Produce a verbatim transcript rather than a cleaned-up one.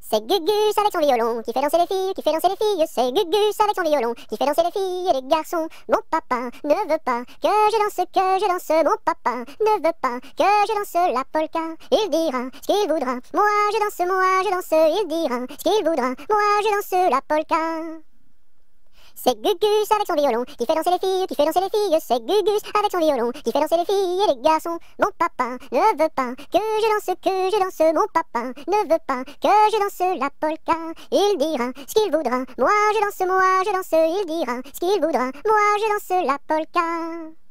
C'est Gugus avec son violon qui fait danser les filles, qui fait danser les filles. C'est Gugus avec son violon qui fait danser les filles et les garçons. Mon papa ne veut pas que je danse, que je danse. Mon papa ne veut pas que je danse la polka. Il dira ce qu'il voudra. Moi je danse, moi je danse. Il dira ce qu'il voudra. Moi je danse la polka. C'est Gugus avec son violon qui fait danser les filles, qui fait danser les filles. C'est Gugus avec son violon qui fait danser les filles et les garçons. Mon papa ne veut pas que je danse, que je danse. Mon papa ne veut pas que je danse la polka. Il dira ce qu'il voudra. Moi je danse, moi je danse. Il dira ce qu'il voudra. Moi je danse la polka.